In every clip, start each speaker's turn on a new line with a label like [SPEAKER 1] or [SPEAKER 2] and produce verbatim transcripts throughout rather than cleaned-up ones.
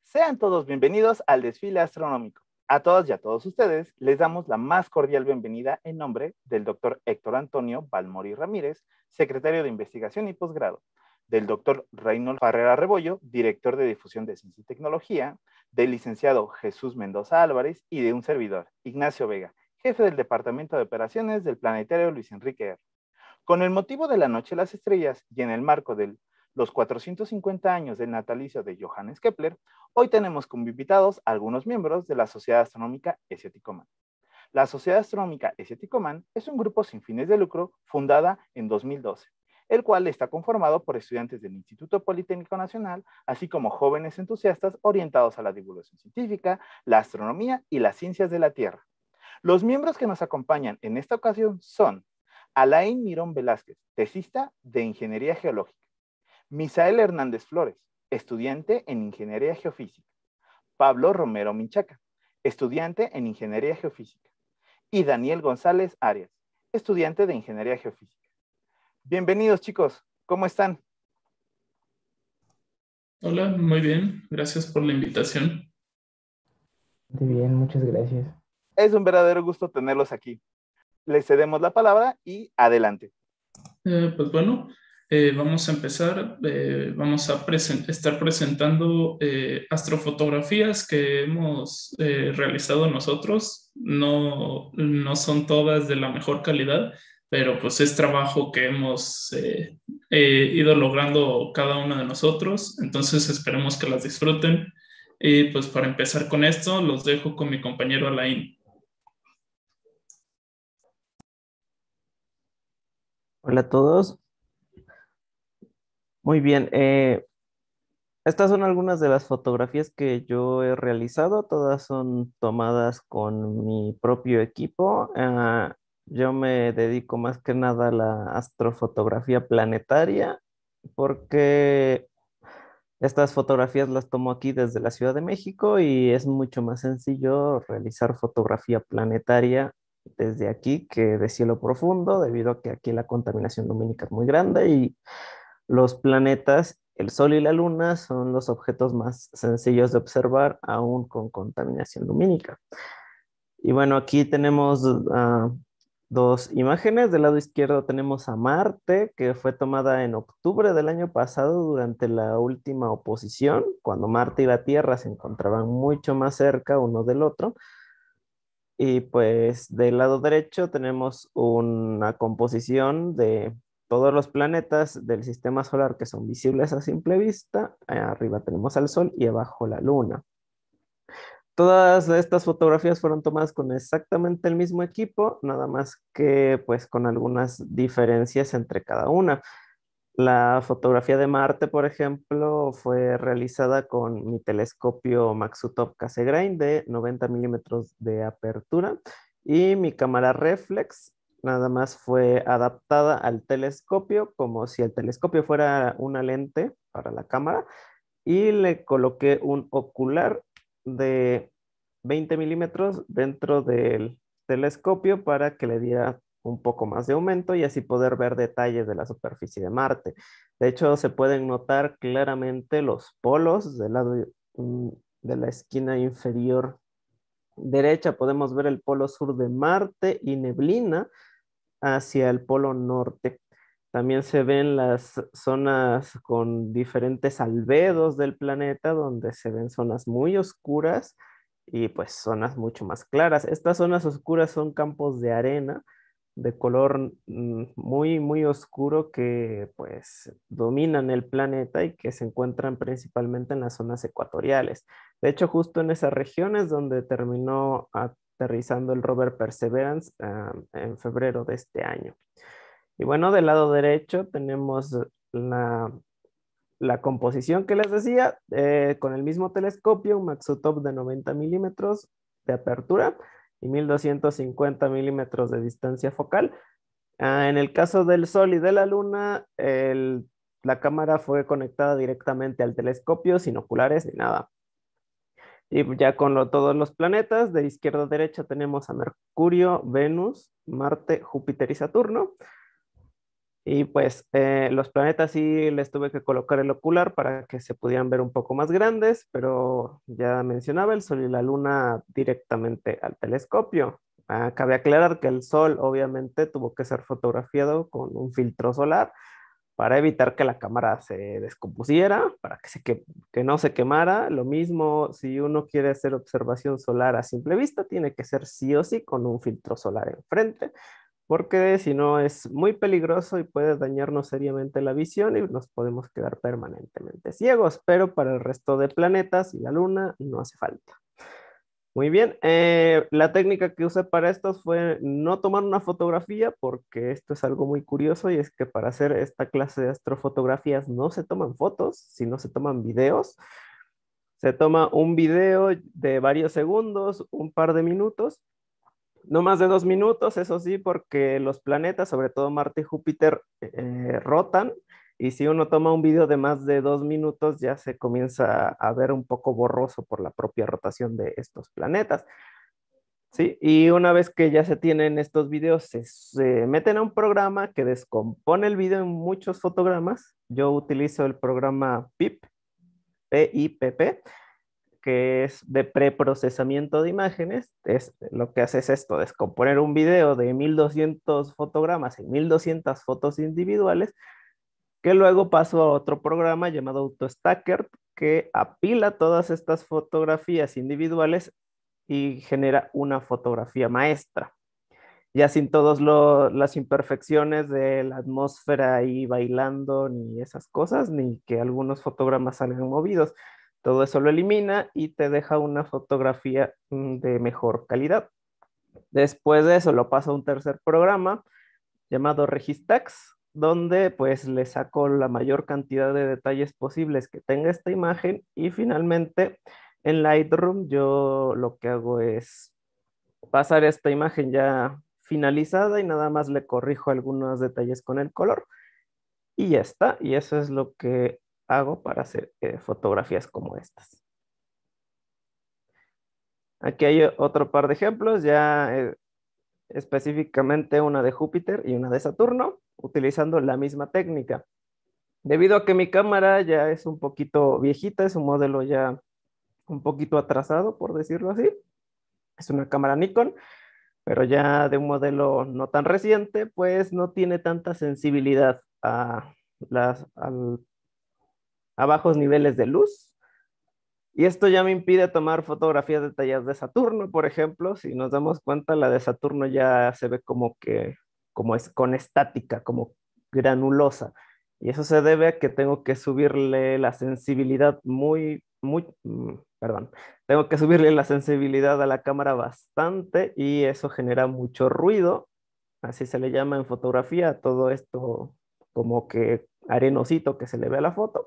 [SPEAKER 1] Sean todos bienvenidos al desfile astronómico. A todas y a todos ustedes les damos la más cordial bienvenida en nombre del doctor Héctor Antonio Balmori Ramírez, secretario de Investigación y Posgrado, del doctor Reynold Farrera Rebollo, director de Difusión de Ciencia y Tecnología, del licenciado Jesús Mendoza Álvarez y de un servidor, Ignacio Vega, jefe del Departamento de Operaciones del Planetario Luis Enrique R. Con el motivo de la Noche de las Estrellas y en el marco de los cuatrocientos cincuenta años del natalicio de Johannes Kepler, hoy tenemos como invitados a algunos miembros de la Sociedad Astronómica Hesio-Ticoman. La Sociedad Astronómica Hesio-Ticoman es un grupo sin fines de lucro fundada en dos mil doce, el cual está conformado por estudiantes del Instituto Politécnico Nacional, así como jóvenes entusiastas orientados a la divulgación científica, la astronomía y las ciencias de la Tierra. Los miembros que nos acompañan en esta ocasión son Alain Mirón Velázquez, tesista de Ingeniería Geológica; Misael Hernández Flores, estudiante en Ingeniería Geofísica; Pablo Romero Minchaca, estudiante en Ingeniería Geofísica; y Daniel González Arias, estudiante de Ingeniería Geofísica. Bienvenidos, chicos, ¿cómo están?
[SPEAKER 2] Hola, muy bien, gracias por la invitación.
[SPEAKER 3] Muy bien, muchas gracias.
[SPEAKER 1] Es un verdadero gusto tenerlos aquí. Les cedemos la palabra y adelante.
[SPEAKER 2] Eh, pues bueno, eh, vamos a empezar. Eh, vamos a presen- estar presentando eh, astrofotografías que hemos eh, realizado nosotros. No, no son todas de la mejor calidad, pero pues es trabajo que hemos eh, eh, ido logrando cada uno de nosotros. Entonces esperemos que las disfruten. Y pues para empezar con esto, los dejo con mi compañero Alain.
[SPEAKER 3] Hola a todos. Muy bien. eh, estas son algunas de las fotografías que yo he realizado. Todas son tomadas con mi propio equipo. Ah, yo me dedico más que nada a la astrofotografía planetaria porque estas fotografías las tomo aquí desde la Ciudad de México y es mucho más sencillo realizar fotografía planetaria desde aquí que de cielo profundo, debido a que aquí la contaminación lumínica es muy grande y los planetas, el Sol y la Luna, son los objetos más sencillos de observar aún con contaminación lumínica. Y bueno, aquí tenemos uh, dos imágenes. Del lado izquierdo tenemos a Marte, que fue tomada en octubre del año pasado durante la última oposición, cuando Marte y la Tierra se encontraban mucho más cerca uno del otro. Y pues del lado derecho tenemos una composición de todos los planetas del sistema solar que son visibles a simple vista. Arriba tenemos al Sol y abajo la Luna. Todas estas fotografías fueron tomadas con exactamente el mismo equipo, nada más que pues con algunas diferencias entre cada una. La fotografía de Marte, por ejemplo, fue realizada con mi telescopio Maxutop Cassegrain de noventa milímetros de apertura y mi cámara reflex nada más fue adaptada al telescopio como si el telescopio fuera una lente para la cámara y le coloqué un ocular de veinte milímetros dentro del telescopio para que le diera un poco más de aumento y así poder ver detalles de la superficie de Marte. De hecho, se pueden notar claramente los polos del lado mm, de la esquina inferior derecha. Podemos ver el polo sur de Marte y neblina hacia el polo norte. También se ven las zonas con diferentes albedos del planeta, donde se ven zonas muy oscuras y pues zonas mucho más claras. Estas zonas oscuras son campos de arena de color mm, muy, muy oscuro que pues dominan el planeta y que se encuentran principalmente en las zonas ecuatoriales. De hecho, justo en esas regiones donde terminó aterrizando el rover Perseverance uh, en febrero de este año. Y bueno, del lado derecho tenemos la, la composición que les decía, eh, con el mismo telescopio, un Maxutop de noventa milímetros de apertura y mil doscientos cincuenta milímetros de distancia focal. Ah, en el caso del Sol y de la Luna, el, la cámara fue conectada directamente al telescopio sin oculares ni nada. Y ya con lo, todos los planetas, de izquierda a derecha tenemos a Mercurio, Venus, Marte, Júpiter y Saturno. Y pues eh, los planetas sí les tuve que colocar el ocular para que se pudieran ver un poco más grandes, pero ya mencionaba el Sol y la Luna directamente al telescopio. Ah, cabe aclarar que el Sol obviamente tuvo que ser fotografiado con un filtro solar para evitar que la cámara se descompusiera, para que, se que, que no se quemara. Lo mismo, si uno quiere hacer observación solar a simple vista, tiene que ser sí o sí con un filtro solar enfrente, porque si no es muy peligroso y puede dañarnos seriamente la visión y nos podemos quedar permanentemente ciegos, pero para el resto de planetas y la Luna no hace falta. Muy bien, eh, la técnica que usé para estos fue no tomar una fotografía, porque esto es algo muy curioso, y es que para hacer esta clase de astrofotografías no se toman fotos, sino se toman videos. Se toma un video de varios segundos, un par de minutos, no más de dos minutos, eso sí, porque los planetas, sobre todo Marte y Júpiter, eh, rotan, y si uno toma un video de más de dos minutos, ya se comienza a ver un poco borroso por la propia rotación de estos planetas. Sí, y una vez que ya se tienen estos videos, se, se meten a un programa que descompone el video en muchos fotogramas. Yo utilizo el programa PIP, P I P P, que es de preprocesamiento de imágenes. Es, lo que hace es esto, descomponer un video de mil doscientos fotogramas en mil doscientas fotos individuales, que luego paso a otro programa llamado AutoStacker, que apila todas estas fotografías individuales y genera una fotografía maestra, ya sin todas las imperfecciones de la atmósfera ahí bailando, ni esas cosas, ni que algunos fotogramas salgan movidos. Todo eso lo elimina y te deja una fotografía mm, de mejor calidad. Después de eso lo paso a un tercer programa llamado Registax, donde pues le saco la mayor cantidad de detalles posibles que tenga esta imagen, y finalmente en Lightroom yo lo que hago es pasar esta imagen ya finalizada y nada más le corrijo algunos detalles con el color y ya está. Y eso es lo que hago para hacer eh, fotografías como estas. Aquí hay otro par de ejemplos, ya eh, específicamente una de Júpiter y una de Saturno, utilizando la misma técnica. Debido a que mi cámara ya es un poquito viejita, es un modelo ya un poquito atrasado, por decirlo así. Es una cámara Nikon, pero ya de un modelo no tan reciente, pues no tiene tanta sensibilidad a, las, al, a bajos niveles de luz. Y esto ya me impide tomar fotografías detalladas de Saturno, por ejemplo. Si nos damos cuenta, la de Saturno ya se ve como que, como es con estática, como granulosa. Y eso se debe a que tengo que subirle la sensibilidad muy, muy, mm, perdón, tengo que subirle la sensibilidad a la cámara bastante, y eso genera mucho ruido. Así se le llama en fotografía a todo esto, como que arenosito que se le ve a la foto.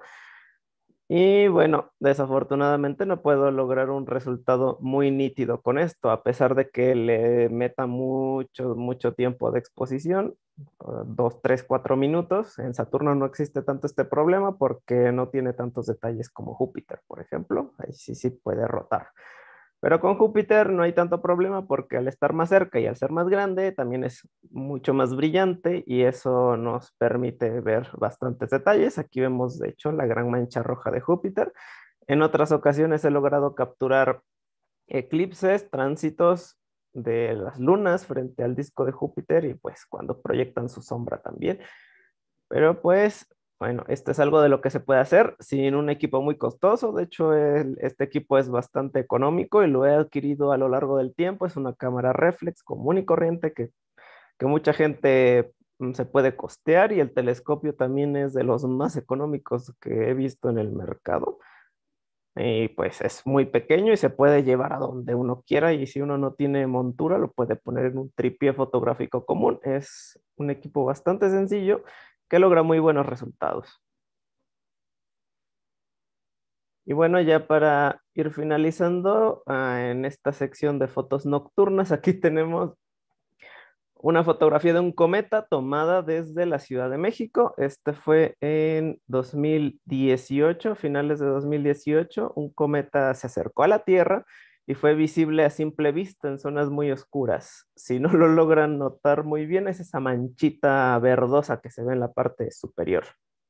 [SPEAKER 3] Y bueno, desafortunadamente no puedo lograr un resultado muy nítido con esto, a pesar de que le meta mucho, mucho tiempo de exposición, uh, dos, tres, cuatro minutos. En Saturno no existe tanto este problema porque no tiene tantos detalles como Júpiter, por ejemplo. Ahí sí, sí puede rotar. Pero con Júpiter no hay tanto problema porque al estar más cerca y al ser más grande también es mucho más brillante, y eso nos permite ver bastantes detalles. Aquí vemos de hecho la gran mancha roja de Júpiter. En otras ocasiones he logrado capturar eclipses, tránsitos de las lunas frente al disco de Júpiter, y pues cuando proyectan su sombra también. Pero pues, bueno, esto es algo de lo que se puede hacer sin un equipo muy costoso. De hecho, el- este equipo es bastante económico y lo he adquirido a lo largo del tiempo. Es una cámara reflex común y corriente que, que mucha gente mm, se puede costear, y el telescopio también es de los más económicos que he visto en el mercado. Y pues es muy pequeño y se puede llevar a donde uno quiera, y si uno no tiene montura lo puede poner en un tripié fotográfico común. Es un equipo bastante sencillo que logra muy buenos resultados. Y bueno, ya para ir finalizando, ah, en esta sección de fotos nocturnas, aquí tenemos una fotografía de un cometa tomada desde la Ciudad de México. Este fue en dos mil dieciocho, finales de dos mil dieciocho. Un cometa se acercó a la Tierra y fue visible a simple vista en zonas muy oscuras. Si no lo logran notar muy bien, es esa manchita verdosa que se ve en la parte superior.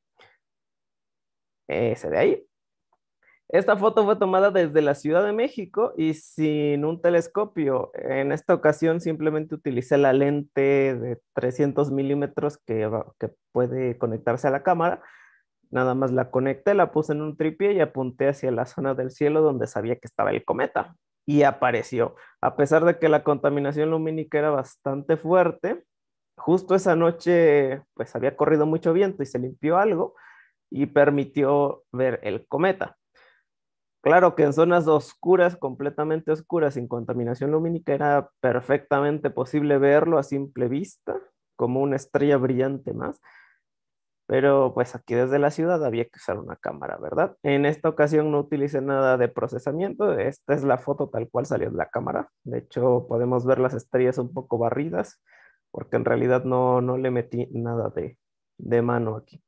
[SPEAKER 3] Ese de ahí. Esta foto fue tomada desde la Ciudad de México y sin un telescopio. En esta ocasión simplemente utilicé la lente de trescientos milímetros que, que puede conectarse a la cámara. Nada más la conecté, la puse en un tripié y apunté hacia la zona del cielo donde sabía que estaba el cometa. Y apareció. A pesar de que la contaminación lumínica era bastante fuerte, justo esa noche pues había corrido mucho viento y se limpió algo y permitió ver el cometa. Claro que en zonas oscuras, completamente oscuras, sin contaminación lumínica, era perfectamente posible verlo a simple vista, como una estrella brillante más. Pero pues aquí desde la ciudad había que usar una cámara, ¿verdad? En esta ocasión no utilicé nada de procesamiento. Esta es la foto tal cual salió de la cámara. De hecho, podemos ver las estrellas un poco barridas, porque en realidad no, no le metí nada de, de mano aquí.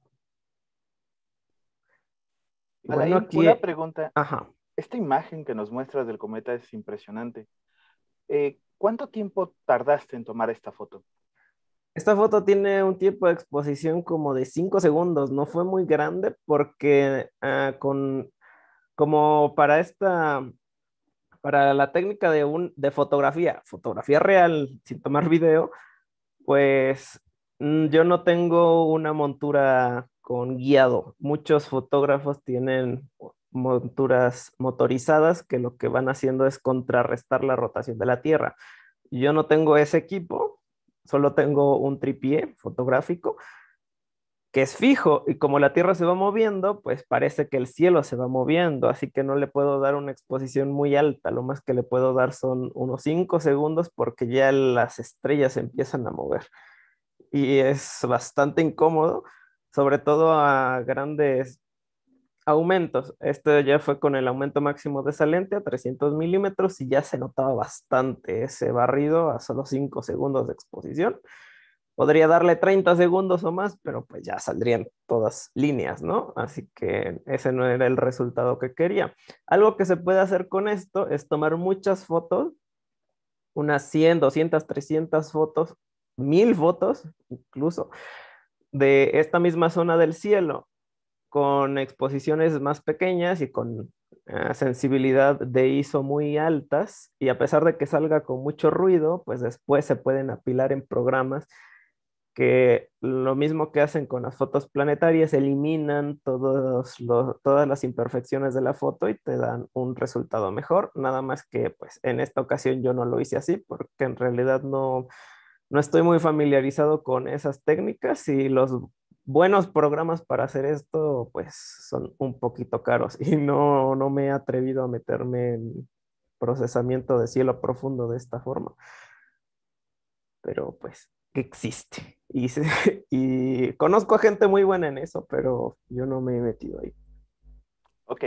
[SPEAKER 3] Bueno,
[SPEAKER 1] Alain,
[SPEAKER 3] aquí,
[SPEAKER 1] una pregunta.
[SPEAKER 3] ajá.
[SPEAKER 1] Esta imagen que nos muestras del cometa es impresionante. Eh, ¿cuánto tiempo tardaste en tomar esta foto?
[SPEAKER 3] Esta foto tiene un tiempo de exposición como de cinco segundos. No fue muy grande porque uh, con, como para esta, para la técnica de, un, de fotografía, fotografía real sin tomar video, pues mm, yo no tengo una montura con guiado. Muchos fotógrafos tienen monturas motorizadas que lo que van haciendo es contrarrestar la rotación de la Tierra. Yo no tengo ese equipo, solo tengo un tripié fotográfico que es fijo y como la Tierra se va moviendo, pues parece que el cielo se va moviendo, así que no le puedo dar una exposición muy alta, lo más que le puedo dar son unos cinco segundos porque ya las estrellas se empiezan a mover y es bastante incómodo, sobre todo a grandes aumentos. Este ya fue con el aumento máximo de esa lente a trescientos milímetros y ya se notaba bastante ese barrido a solo cinco segundos de exposición. Podría darle treinta segundos o más, pero pues ya saldrían todas líneas, ¿no? Así que ese no era el resultado que quería. Algo que se puede hacer con esto es tomar muchas fotos, unas cien, doscientas, trescientas fotos, mil fotos incluso, de esta misma zona del cielo, con exposiciones más pequeñas y con uh, sensibilidad de I S O muy altas, y a pesar de que salga con mucho ruido, pues después se pueden apilar en programas que lo mismo que hacen con las fotos planetarias, eliminan todos los, todas las imperfecciones de la foto y te dan un resultado mejor, nada más que pues en esta ocasión yo no lo hice así porque en realidad no, no estoy muy familiarizado con esas técnicas y los buenos programas para hacer esto pues son un poquito caros y no, no me he atrevido a meterme en procesamiento de cielo profundo de esta forma, pero pues que existe. Y, se, y conozco a gente muy buena en eso, pero yo no me he metido ahí.
[SPEAKER 1] Ok.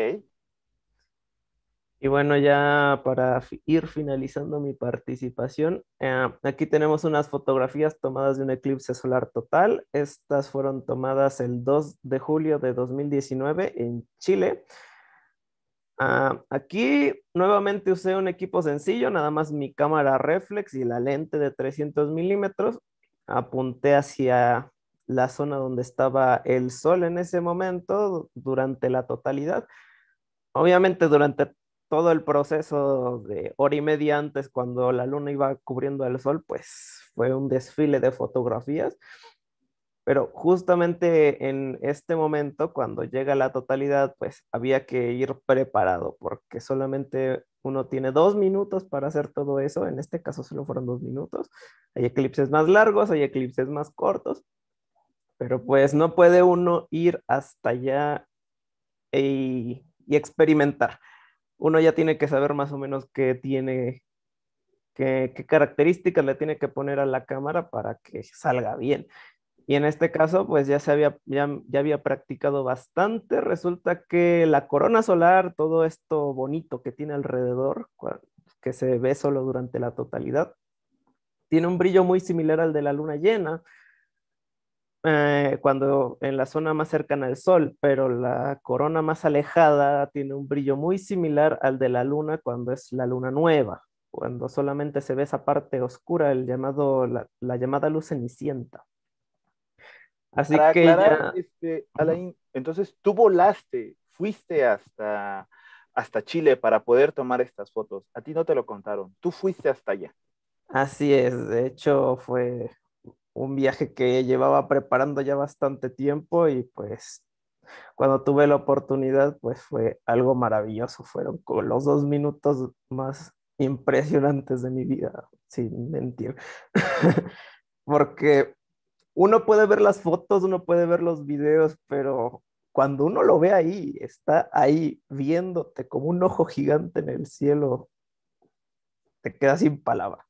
[SPEAKER 3] Y bueno, ya para fi- ir finalizando mi participación, eh, aquí tenemos unas fotografías tomadas de un eclipse solar total. Estas fueron tomadas el dos de julio de dos mil diecinueve en Chile. Ah, aquí nuevamente usé un equipo sencillo, nada más mi cámara reflex y la lente de trescientos milímetros. Apunté hacia la zona donde estaba el sol en ese momento durante la totalidad. Obviamente durante todo el proceso de hora y media antes, cuando la luna iba cubriendo el sol, pues fue un desfile de fotografías. Pero justamente en este momento, cuando llega la totalidad, pues había que ir preparado, porque solamente uno tiene dos minutos para hacer todo eso. En este caso solo fueron dos minutos. Hay eclipses más largos, hay eclipses más cortos, pero pues no puede uno ir hasta allá y, y experimentar. Uno ya tiene que saber más o menos qué tiene, qué, qué características le tiene que poner a la cámara para que salga bien. Y en este caso, pues ya se había, ya, ya había practicado bastante. Resulta que la corona solar, todo esto bonito que tiene alrededor, que se ve solo durante la totalidad, tiene un brillo muy similar al de la luna llena. eh, cuando en la zona más cercana al Sol, pero la corona más alejada tiene un brillo muy similar al de la Luna cuando es la luna nueva, cuando solamente se ve esa parte oscura, el llamado, la, la llamada luz cenicienta. Así
[SPEAKER 1] Para
[SPEAKER 3] que
[SPEAKER 1] aclarar,
[SPEAKER 3] ya...
[SPEAKER 1] este,
[SPEAKER 3] Ujú.
[SPEAKER 1] Alain, entonces tú volaste, fuiste hasta, hasta Chile para poder tomar estas fotos. A ti no te lo contaron, tú fuiste hasta allá.
[SPEAKER 3] Así es, de hecho fue un viaje que llevaba preparando ya bastante tiempo y pues cuando tuve la oportunidad pues fue algo maravilloso, fueron como los dos minutos más impresionantes de mi vida, sin mentir, porque uno puede ver las fotos, uno puede ver los videos, pero cuando uno lo ve ahí, está ahí viéndote como un ojo gigante en el cielo, te quedas sin palabras.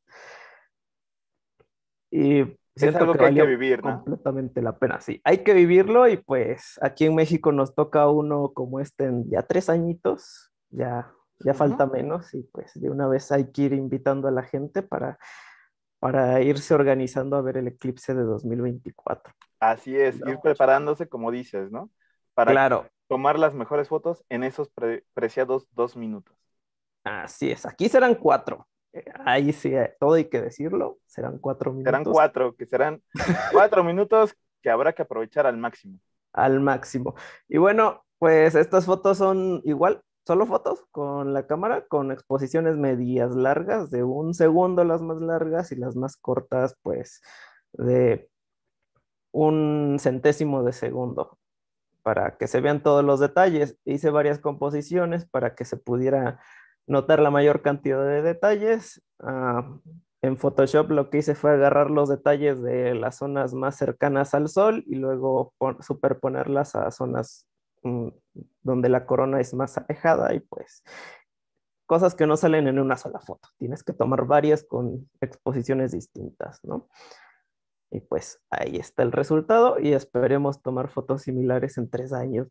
[SPEAKER 3] Y
[SPEAKER 1] Es
[SPEAKER 3] siento
[SPEAKER 1] algo
[SPEAKER 3] que
[SPEAKER 1] que hay que
[SPEAKER 3] valió
[SPEAKER 1] vivir, ¿no?
[SPEAKER 3] completamente la pena. Sí, hay que vivirlo y pues aquí en México nos toca uno como este en ya tres añitos, ya, ya
[SPEAKER 1] Ujú.
[SPEAKER 3] falta menos y pues de una vez hay que ir invitando a la gente para, para irse organizando a ver el eclipse de dos mil veinticuatro.
[SPEAKER 1] Así es, ir preparándose, como dices, ¿no? Para
[SPEAKER 3] Claro,
[SPEAKER 1] tomar las mejores fotos en esos pre- preciados dos minutos.
[SPEAKER 3] así es. Aquí serán cuatro. Eh, Ahí sí, eh, todo hay que decirlo, serán cuatro
[SPEAKER 1] Serán
[SPEAKER 3] minutos
[SPEAKER 1] cuatro, que serán cuatro minutos que habrá que aprovechar al máximo.
[SPEAKER 3] al máximo. Y bueno, pues estas fotos son igual, solo fotos con la cámara, con exposiciones medias largas, de un segundo las más largas y las más cortas, pues de un centésimo de segundo, para que se vean todos los detalles. Hice varias composiciones para que se pudiera notar la mayor cantidad de detalles. Ah, en Photoshop lo que hice fue agarrar los detalles de las zonas más cercanas al sol y luego pon- superponerlas a zonas mm, donde la corona es más alejada y pues cosas que no salen en una sola foto. Tienes que tomar varias con exposiciones distintas, ¿no? Y pues ahí está el resultado y esperemos tomar fotos similares en tres años.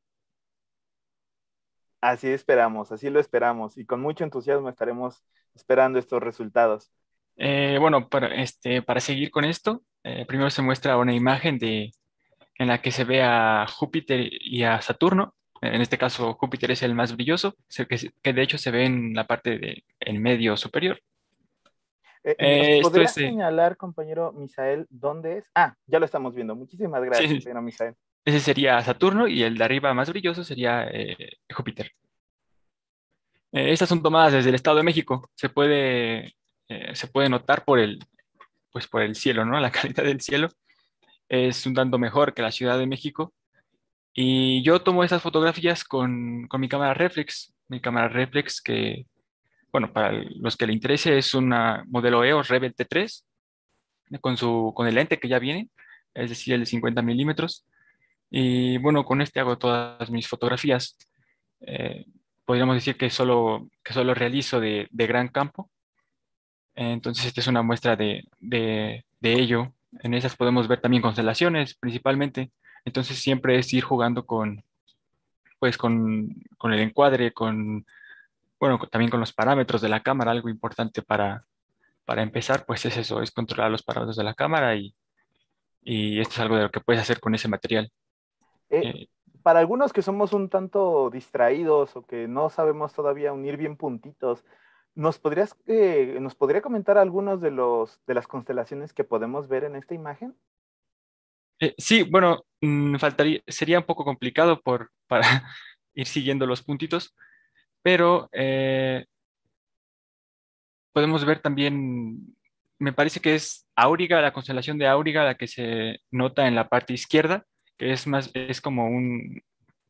[SPEAKER 1] Así esperamos, así lo esperamos y con mucho entusiasmo estaremos esperando estos resultados.
[SPEAKER 4] Eh, bueno, para, este, para seguir con esto, eh, primero se muestra una imagen de, en la que se ve a Júpiter y a Saturno. En este caso, Júpiter es el más brilloso, es el que, se- que de hecho se ve en la parte de, en medio superior.
[SPEAKER 1] Eh, ¿nos
[SPEAKER 4] Eh, esto
[SPEAKER 1] podrías
[SPEAKER 4] es, eh,
[SPEAKER 1] señalar, compañero Misael, dónde es? Ah, ya lo estamos viendo. Muchísimas gracias,
[SPEAKER 4] sí,
[SPEAKER 1] compañero Misael.
[SPEAKER 4] ese sería Saturno y el de arriba más brilloso sería eh, Júpiter. Eh, estas son tomadas desde el Estado de México. Se puede, eh, se puede notar por el, pues por el cielo, ¿no? La calidad del cielo es un tanto mejor que la Ciudad de México. Y yo tomo esas fotografías con, con mi cámara reflex. Mi cámara reflex que, bueno, para los que le interese es una modelo E O S Rebel T tres con, su, con el lente que ya viene, es decir, el de cincuenta milímetros. Y bueno, con este hago todas mis fotografías. Eh, Podríamos decir que solo, que solo realizo de, de gran campo. Entonces, esta es una muestra de, de, de ello. En esas podemos ver también constelaciones principalmente. Entonces, siempre es ir jugando con, pues, con, con el encuadre, con, bueno, con- también con los parámetros de la cámara. Algo importante para, para empezar, pues es eso, es controlar los parámetros de la cámara y, y esto es algo de lo que puedes hacer con ese material.
[SPEAKER 1] Eh,
[SPEAKER 4] Eh,
[SPEAKER 1] para algunos que somos un tanto distraídos o que no sabemos todavía unir bien puntitos, ¿nos podrías, eh, ¿nos podría comentar algunos de los de las constelaciones que podemos ver en esta imagen?
[SPEAKER 4] eh, sí, bueno, mm, faltaría, sería un poco complicado por, para ir siguiendo los puntitos, pero eh, podemos ver también, me parece que es Auriga, la constelación de Auriga, la que se nota en la parte izquierda, que es más, es como un,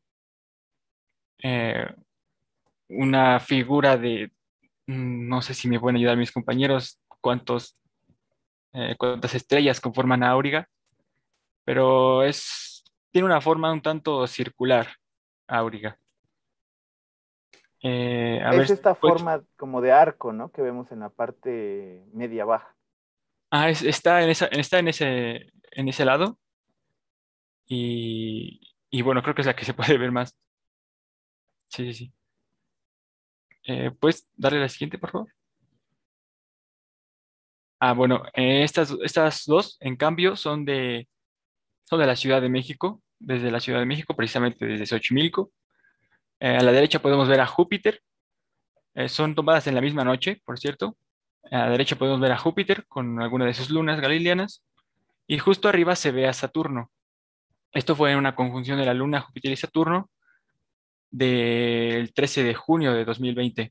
[SPEAKER 4] eh, una figura de, mm, no sé si me pueden ayudar mis compañeros, cuántos, eh, cuántas estrellas conforman a Auriga, pero es, tiene una forma un tanto circular, Auriga. Eh, a ver,
[SPEAKER 1] Es esta
[SPEAKER 4] pues,
[SPEAKER 1] forma como de arco, ¿no? Que vemos en la parte media baja.
[SPEAKER 4] ah, es- está en esa, está en ese, en ese lado y, y bueno, creo que es la que se puede ver más. Sí, sí, sí. Eh, ¿puedes darle la siguiente, por favor? Ah, bueno, eh, estas, estas dos, en cambio, son de, son de la Ciudad de México, desde la Ciudad de México, precisamente desde Xochimilco. Eh, a la derecha podemos ver a Júpiter. Eh, son tomadas en la misma noche, por cierto. A la derecha podemos ver a Júpiter con alguna de sus lunas galileanas. Y justo arriba se ve a Saturno. Esto fue en una conjunción de la Luna, Júpiter y Saturno del trece de junio de dos mil veinte.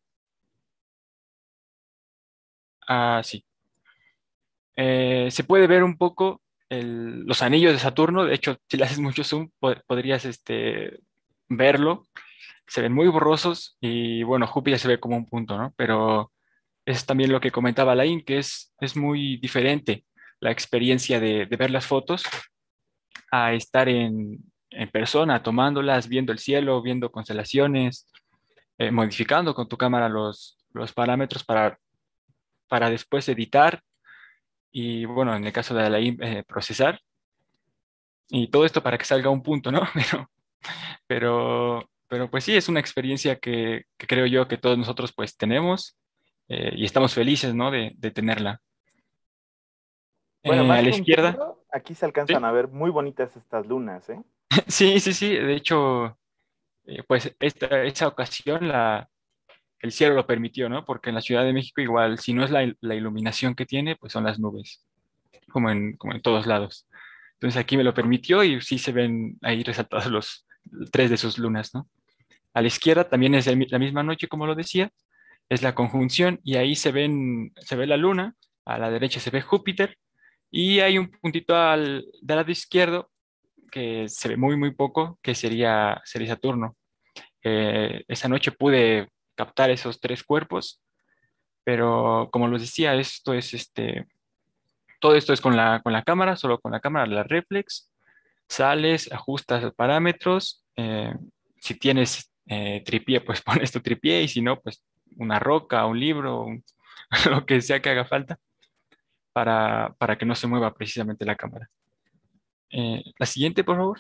[SPEAKER 4] Ah, sí. Eh, se puede ver un poco el- los anillos de Saturno. De hecho, si le haces mucho zoom, po- podrías este, verlo. Se ven muy borrosos y bueno, Júpiter se ve como un punto, ¿no? Pero es también lo que comentaba Lain, que es, es muy diferente la experiencia de, de ver las fotos a estar en, en persona, tomándolas, viendo el cielo, viendo constelaciones, eh, modificando con tu cámara los, los parámetros para, para después editar y, bueno, en el caso de la eh, procesar. Y todo esto para que salga un punto, ¿no? Pero, pero, pero pues sí, es una experiencia que, que creo yo que todos nosotros pues tenemos eh, y estamos felices, ¿no? De, de tenerla.
[SPEAKER 1] Bueno,
[SPEAKER 4] Eh, a
[SPEAKER 1] más
[SPEAKER 4] la
[SPEAKER 1] que un
[SPEAKER 4] izquierda,
[SPEAKER 1] punto, aquí se alcanzan
[SPEAKER 4] ¿sí?
[SPEAKER 1] a ver muy bonitas estas lunas, ¿eh?
[SPEAKER 4] Sí, sí, sí. De hecho, eh, pues esta, esa ocasión la, el cielo lo permitió, ¿no? Porque en la Ciudad de México igual, si no es la, il- la iluminación que tiene, pues son las nubes, como en, como en todos lados. Entonces aquí me lo permitió y sí se ven ahí resaltados los tres de sus lunas, ¿no? A la izquierda también es el mi- la misma noche, como lo decía, es la conjunción y ahí se ven, se ve la luna, a la derecha se ve Júpiter y hay un puntito al del lado izquierdo que se ve muy, muy poco, que sería, sería Saturno. Eh, esa noche pude captar esos tres cuerpos, pero como les decía, esto es este, todo esto es con la, con la cámara, solo con la cámara, la reflex. Sales, ajustas los parámetros. Eh, si tienes eh, tripié, pues pones tu tripié y si no, pues una roca, un libro, un- lo que sea que haga falta para, para que no se mueva precisamente la cámara. Eh, la siguiente, por favor.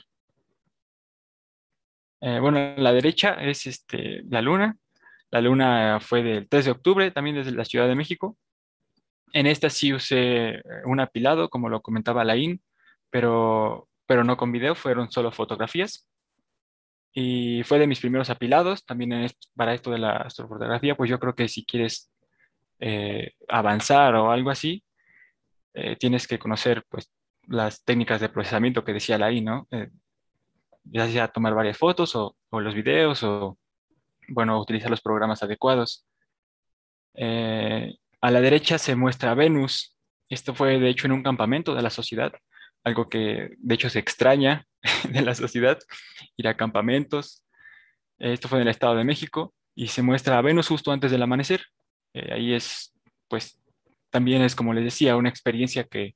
[SPEAKER 4] Eh, bueno, a la derecha es este, la luna. La luna fue del tres de octubre, también desde la Ciudad de México. En esta sí usé eh, un apilado, como lo comentaba Laín, pero, pero no con video, fueron solo fotografías. Y fue de mis primeros apilados, también en est- para esto de la astrofotografía, pues yo creo que si quieres eh, avanzar o algo así, eh, tienes que conocer pues las técnicas de procesamiento que decía Laín, ¿no? Eh, ya sea tomar varias fotos o, o los videos o, bueno, utilizar los programas adecuados. Eh, a la derecha se muestra Venus. Esto fue de hecho en un campamento de la sociedad, algo que de hecho se extraña de la sociedad, ir a campamentos. Esto fue en el Estado de México y se muestra a Venus justo antes del amanecer. Eh, ahí es, pues, también es como les decía, una experiencia que,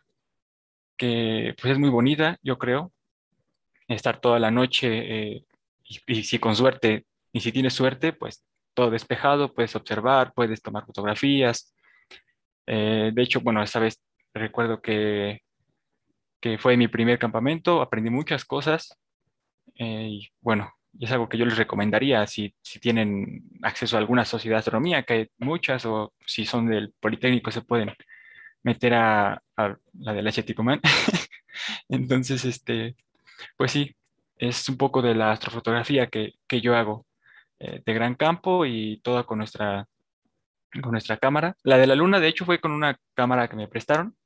[SPEAKER 4] que pues es muy bonita, yo creo, estar toda la noche eh, y, y si con suerte, y si tienes suerte, pues todo despejado, puedes observar, puedes tomar fotografías. Eh, de hecho, bueno, esta vez recuerdo que, que fue mi primer campamento, aprendí muchas cosas eh, y bueno, es algo que yo les recomendaría si, si tienen acceso a alguna sociedad de astronomía, que hay muchas, o si son del Politécnico se pueden meter a, a la de la Cheticomán. Entonces, este, pues sí, es un poco de la astrofotografía que, que yo hago eh, de gran campo y toda con nuestra, con nuestra cámara. La de la luna, de hecho, fue con una cámara que me prestaron,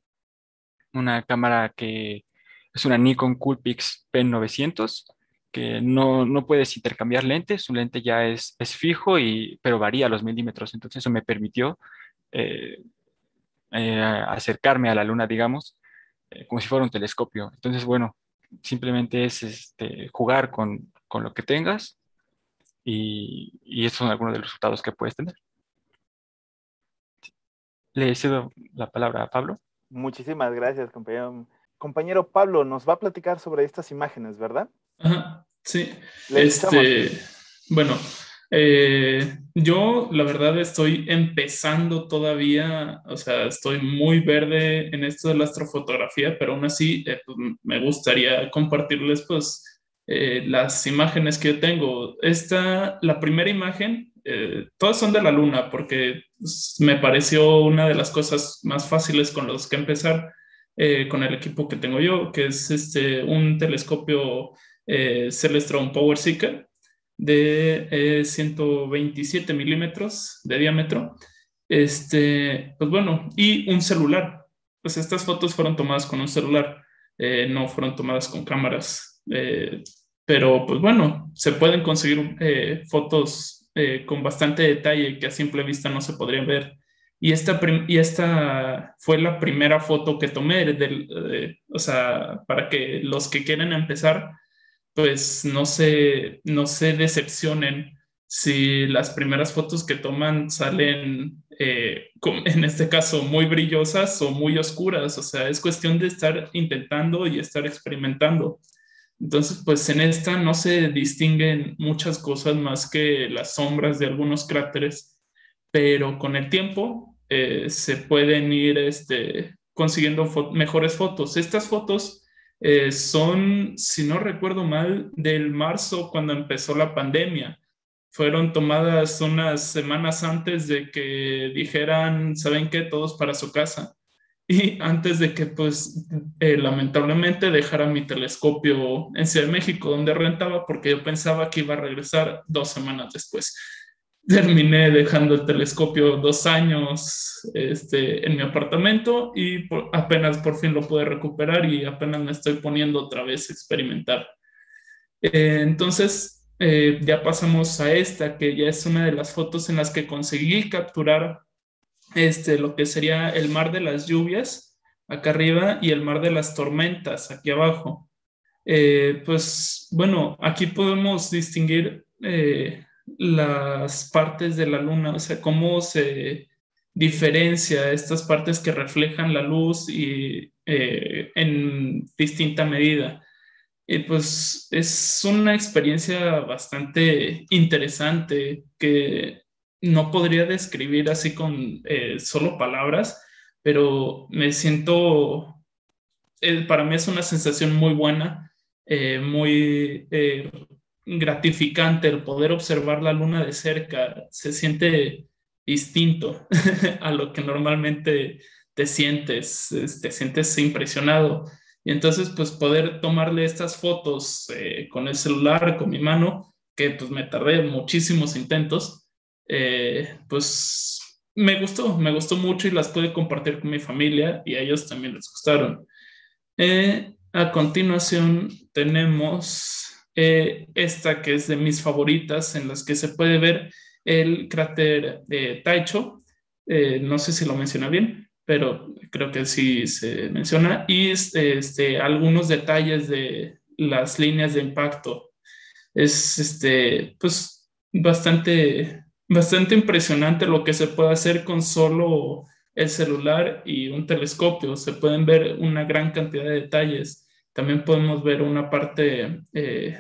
[SPEAKER 4] una cámara que es una Nikon Coolpix Pen novecientos, que no, no puedes intercambiar lentes, su lente ya es, es fijo, y, pero varía los milímetros, entonces eso me permitió eh, eh, acercarme a la luna, digamos, eh, como si fuera un telescopio. Entonces, bueno, simplemente es este, jugar con, con lo que tengas y, y esos son algunos de los resultados que puedes tener. Le cedo la palabra a Pablo.
[SPEAKER 1] Muchísimas gracias, compañero. Compañero Pablo, nos va a platicar sobre estas imágenes, ¿verdad?
[SPEAKER 2] Ajá, sí.
[SPEAKER 1] Le escuchamos.
[SPEAKER 2] Este, bueno, eh, yo la verdad estoy empezando todavía, o sea, estoy muy verde en esto de la astrofotografía, pero aún así eh, pues, me gustaría compartirles pues eh, las imágenes que yo tengo. Esta, la primera imagen, eh, todas son de la luna porque pues, me pareció una de las cosas más fáciles con las que empezar. eh, con el equipo que tengo yo, que es este, un telescopio eh, Celestron Power Seeker de eh, ciento veintisiete milímetros de diámetro. Este, pues bueno, y un celular. Pues estas fotos fueron tomadas con un celular, eh, no fueron tomadas con cámaras. Eh, pero pues bueno, se pueden conseguir eh, fotos eh, con bastante detalle que a simple vista no se podrían ver. Y esta, y esta fue la primera foto que tomé, del, eh, o sea, para que los que quieren empezar, pues no se, no se decepcionen si las primeras fotos que toman salen, eh, en este caso, muy brillosas o muy oscuras. O sea, es cuestión de estar intentando y estar experimentando. Entonces, pues en esta no se distinguen muchas cosas más que las sombras de algunos cráteres, pero con el tiempo eh, se pueden ir este, consiguiendo fo- mejores fotos. Estas fotos eh, son, si no recuerdo mal, del marzo cuando empezó la pandemia. Fueron tomadas unas semanas antes de que dijeran, ¿saben qué? Todos para su casa. Y antes de que, pues, eh, lamentablemente dejara mi telescopio en Ciudad de México, donde rentaba, porque yo pensaba que iba a regresar dos semanas después. Terminé dejando el telescopio dos años este, en mi apartamento y por, apenas por fin lo pude recuperar y apenas me estoy poniendo otra vez a experimentar. Eh, entonces, eh, ya pasamos a esta, que ya es una de las fotos en las que conseguí capturar este, lo que sería el mar de las lluvias acá arriba y el mar de las tormentas aquí abajo. Eh, pues bueno, aquí podemos distinguir eh, las partes de la luna, o sea, cómo se diferencia estas partes que reflejan la luz y eh, en distinta medida. Y pues es una experiencia bastante interesante que no podría describir así con eh, solo palabras, pero me siento, eh, para mí es una sensación muy buena, eh, muy eh, gratificante el poder observar la luna de cerca. Se siente distinto a lo que normalmente te sientes, es- te sientes impresionado. Y entonces, pues poder tomarle estas fotos eh, con el celular, con mi mano, que pues me tardé muchísimos intentos, eh, pues me gustó, me gustó mucho y las pude compartir con mi familia y a ellos también les gustaron. Eh, a continuación tenemos eh, esta que es de mis favoritas, en las que se puede ver el cráter de Taicho. Eh, no sé si lo menciona bien, pero creo que sí se menciona. Y este, este, algunos detalles de las líneas de impacto. Es este, pues, bastante, bastante impresionante lo que se puede hacer con solo el celular y un telescopio. Se pueden ver una gran cantidad de detalles. También podemos ver una parte eh,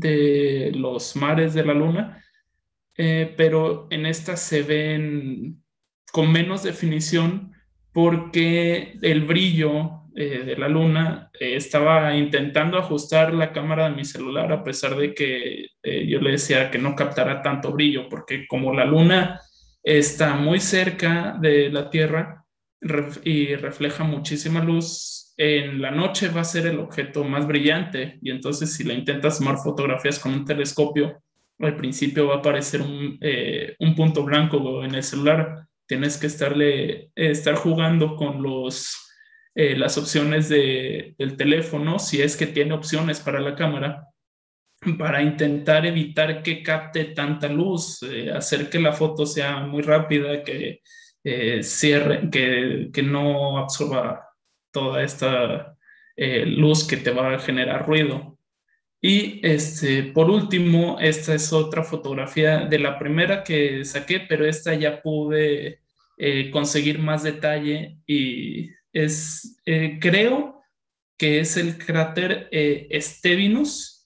[SPEAKER 2] de los mares de la Luna, eh, pero en esta se ven con menos definición porque el brillo eh, de la luna eh, estaba intentando ajustar la cámara de mi celular a pesar de que eh, yo le decía que no captara tanto brillo, porque como la luna está muy cerca de la Tierra ref- y refleja muchísima luz, en la noche va a ser el objeto más brillante y entonces si le intentas tomar fotografías con un telescopio, al principio va a aparecer un, eh, un punto blanco en el celular. Tienes que estarle, eh, estar jugando con los, eh, las opciones de, del teléfono, si es que tiene opciones para la cámara, para intentar evitar que capte tanta luz, eh, hacer que la foto sea muy rápida, que eh, cierre, que, que no absorba toda esta eh, luz que te va a generar ruido. Y este, por último, esta es otra fotografía de la primera que saqué, pero esta ya pude eh, conseguir más detalle y es, eh, creo que es el cráter eh, Stevinus.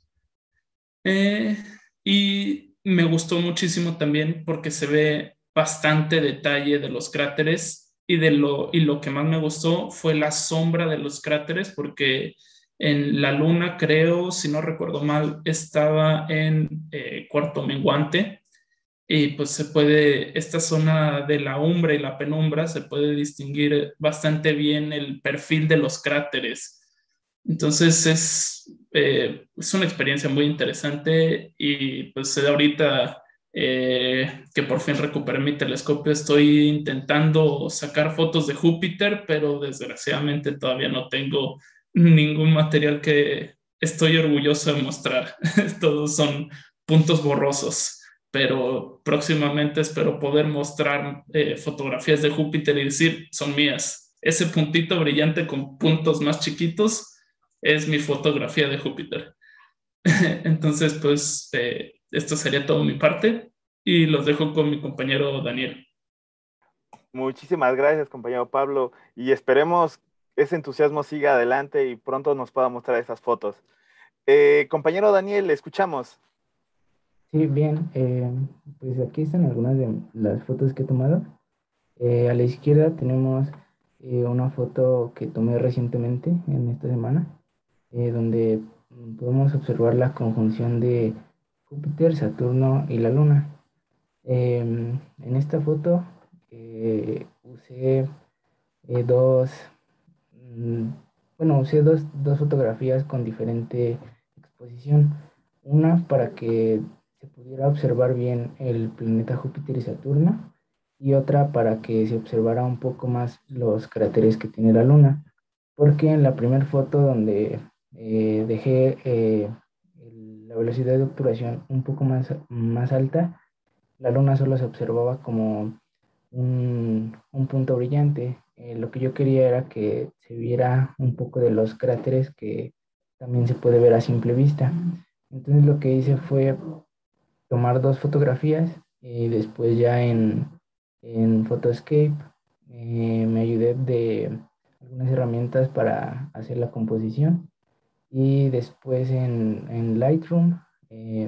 [SPEAKER 2] Eh, y me gustó muchísimo también porque se ve bastante detalle de los cráteres y, de lo, y lo que más me gustó fue la sombra de los cráteres porque en la luna, creo, si no recuerdo mal, estaba en eh, cuarto menguante y pues se puede, esta zona de la umbra y la penumbra, se puede distinguir bastante bien el perfil de los cráteres. Entonces es, eh, es una experiencia muy interesante y pues ahorita eh, que por fin recuperé mi telescopio, estoy intentando sacar fotos de Júpiter, pero desgraciadamente todavía no tengo ningún material que estoy orgulloso de mostrar. Todos son puntos borrosos, pero próximamente espero poder mostrar eh, fotografías de Júpiter y decir, son mías. Ese puntito brillante con puntos más chiquitos es mi fotografía de Júpiter. Entonces, pues, eh, esto sería todo mi parte y los dejo con mi compañero Daniel.
[SPEAKER 1] Muchísimas gracias, compañero Pablo, y esperemos ese entusiasmo siga adelante y pronto nos pueda mostrar esas fotos. Eh, compañero Daniel, le escuchamos.
[SPEAKER 5] Sí, bien, eh, pues aquí están algunas de las fotos que he tomado. Eh, a la izquierda tenemos eh, una foto que tomé recientemente en esta semana, eh, donde mm, podemos observar la conjunción de Júpiter, Saturno y la Luna. Em, en esta foto eh, usé eh, dos, mm, bueno, usé dos, dos fotografías con diferente exposición. Una para que se pudiera observar bien el planeta Júpiter y Saturno, y otra para que se observara un poco más los cráteres que tiene la Luna. Porque en la primera foto donde eh, dejé eh, el- la velocidad de obturación un poco más, más alta, la Luna solo se observaba como un, un punto brillante. Eh, lo que yo quería era que se viera un poco de los cráteres que también se puede ver a simple vista. Entonces lo que hice fue tomar dos fotografías y después ya en, en Photoscape eh, me ayudé de algunas herramientas para hacer la composición, y después en, en Lightroom eh,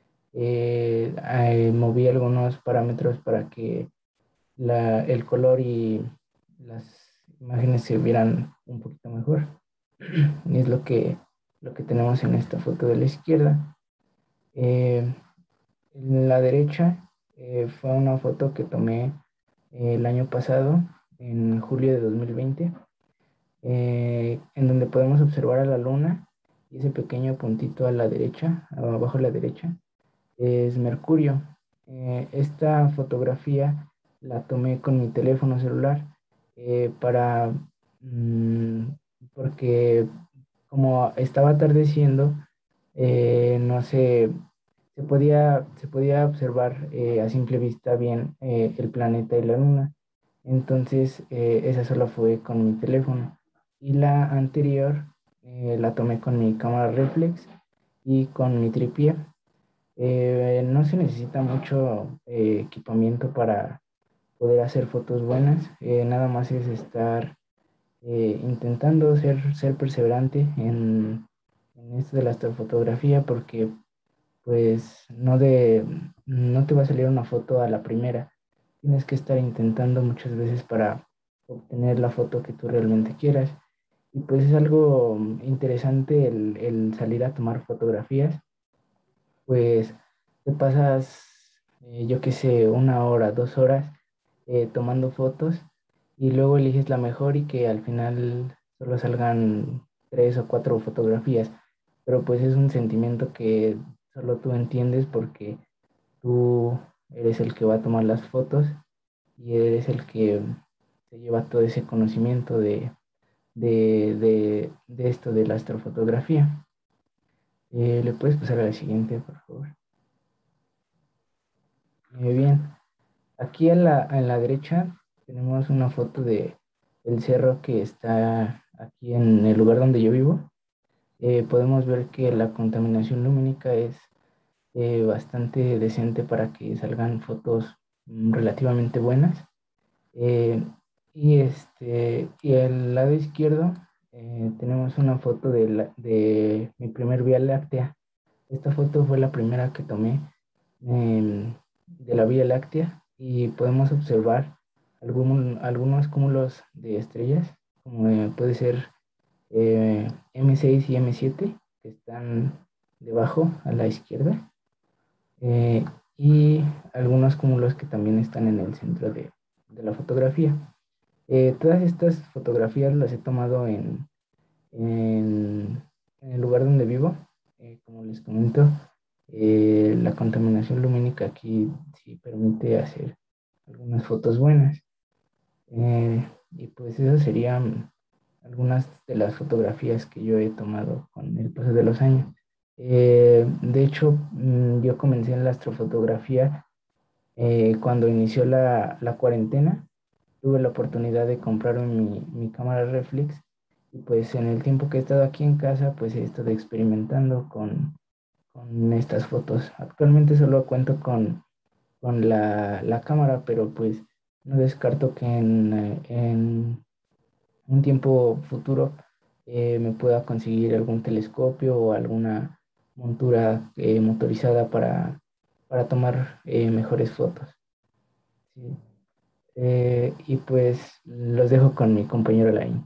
[SPEAKER 5] eh, eh, moví algunos parámetros para que la, el color y las imágenes se vieran un poquito mejor. Y es lo que, lo que tenemos en esta foto de la izquierda. Eh, en la derecha eh, fue una foto que tomé eh, el año pasado, en julio de dos mil veinte, eh, en donde podemos observar a la luna, y ese pequeño puntito a la derecha, abajo a la derecha, es Mercurio. Eh, esta fotografía la tomé con mi teléfono celular eh, para, mm, porque como estaba atardeciendo, eh, no sé, se podía, se podía observar eh, a simple vista bien eh, el planeta y la luna. Entonces, eh, esa solo fue con mi teléfono. Y la anterior eh, la tomé con mi cámara reflex y con mi tripié. Eh, no se necesita mucho eh, equipamiento para poder hacer fotos buenas. Eh, nada más es estar eh, intentando ser, ser perseverante en, en esto de la astrofotografía, porque pues no, de, no te va a salir una foto a la primera. Tienes que estar intentando muchas veces para obtener la foto que tú realmente quieras. Y pues es algo interesante el, el salir a tomar fotografías, pues te pasas, eh, yo qué sé, una hora, dos horas eh, tomando fotos, y luego eliges la mejor y que al final solo salgan tres o cuatro fotografías. Pero pues es un sentimiento que solo tú entiendes, porque tú eres el que va a tomar las fotos y eres el que se lleva todo ese conocimiento de, de, de, de esto de la astrofotografía. Eh, ¿le puedes pasar a la siguiente, por favor? Muy bien. Aquí en la, en la derecha tenemos una foto de el cerro que está aquí en el lugar donde yo vivo. Eh, podemos ver que la contaminación lumínica es eh, bastante decente para que salgan fotos mm, relativamente buenas. Eh, y, este, y al lado izquierdo eh, tenemos una foto de, la- de mi primer Vía Láctea. Esta foto fue la primera que tomé em, de la Vía Láctea, y podemos observar algún- algunos cúmulos de estrellas, como eh, puede ser eh, M seis y M siete, que están debajo a la izquierda. Eh, y algunos cúmulos que también están en el centro de, de la fotografía. Eh, todas estas fotografías las he tomado en, en, en el lugar donde vivo. Eh, como les comento, eh, la contaminación lumínica aquí sí permite hacer algunas fotos buenas. Eh, y pues esas serían algunas de las fotografías que yo he tomado con el paso de los años. Eh, de hecho, mm, yo comencé en la astrofotografía eh, cuando inició la, la cuarentena. Tuve la oportunidad de comprarme mi, mi cámara reflex y pues en el tiempo que he estado aquí en casa, pues he estado experimentando con, con estas fotos. Actualmente solo cuento con, con la, la cámara, pero pues no descarto que en, eh, en un tiempo futuro eh, me pueda conseguir algún telescopio o alguna montura eh, motorizada para, para tomar eh, mejores fotos. ¿Sí? Eh, y pues los dejo con mi compañero Lain.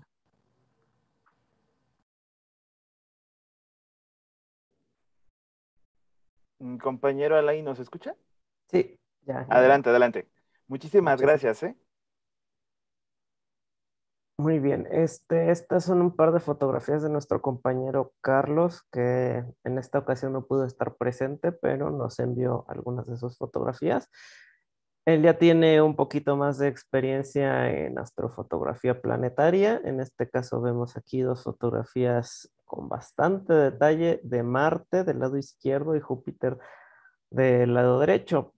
[SPEAKER 1] Mm, Compañero Alain, ¿nos escucha?
[SPEAKER 3] Sí, ya, ya, ya.
[SPEAKER 1] Adelante, adelante. Muchísimas
[SPEAKER 3] Muchas
[SPEAKER 1] gracias, ¿eh?
[SPEAKER 3] Muy bien, este, estas son un par de fotografías de nuestro compañero Carlos, que en esta ocasión no pudo estar presente, pero nos envió algunas de sus fotografías. Él ya tiene un poquito más de experiencia en astrofotografía planetaria. En este caso vemos aquí dos fotografías con bastante detalle de Marte del lado izquierdo y Júpiter del lado derecho.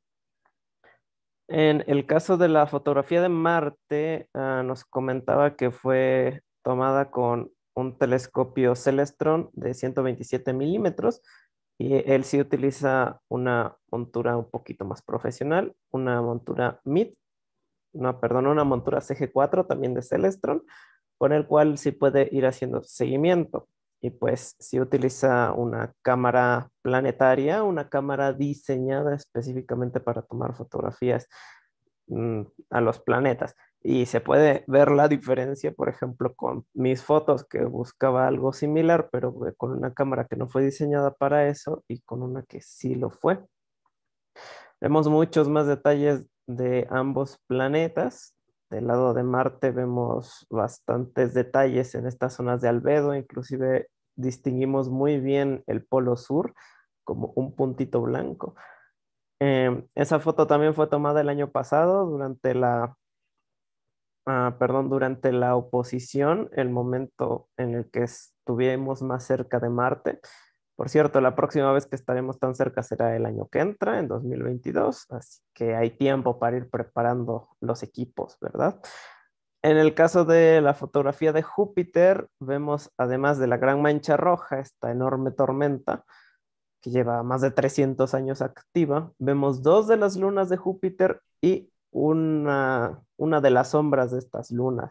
[SPEAKER 3] En el caso de la fotografía de Marte, ah, nos comentaba que fue tomada con un telescopio Celestron de ciento veintisiete milímetros y él sí utiliza una montura un poquito más profesional, una montura M I T, no, perdón, una montura C G cuatro también de Celestron, con el cual sí puede ir haciendo seguimiento. Y pues sí utiliza una cámara planetaria, una cámara diseñada específicamente para tomar fotografías mm, a los planetas. Y se puede ver la diferencia, por ejemplo, con mis fotos, que buscaba algo similar, pero con una cámara que no fue diseñada para eso y con una que sí lo fue. Vemos muchos más detalles de ambos planetas. Del lado de Marte vemos bastantes detalles en estas zonas de albedo, inclusive distinguimos muy bien el polo sur como un puntito blanco. Eh, esa foto también fue tomada el año pasado durante la, ah, perdón, durante la oposición, el momento en el que estuvimos más cerca de Marte. Por cierto, la próxima vez que estaremos tan cerca será el año que entra, en dos mil veintidós, así que hay tiempo para ir preparando los equipos, ¿verdad? En el caso de la fotografía de Júpiter, vemos además de la gran mancha roja, esta enorme tormenta que lleva más de trescientos años activa, vemos dos de las lunas de Júpiter y una, una de las sombras de estas lunas.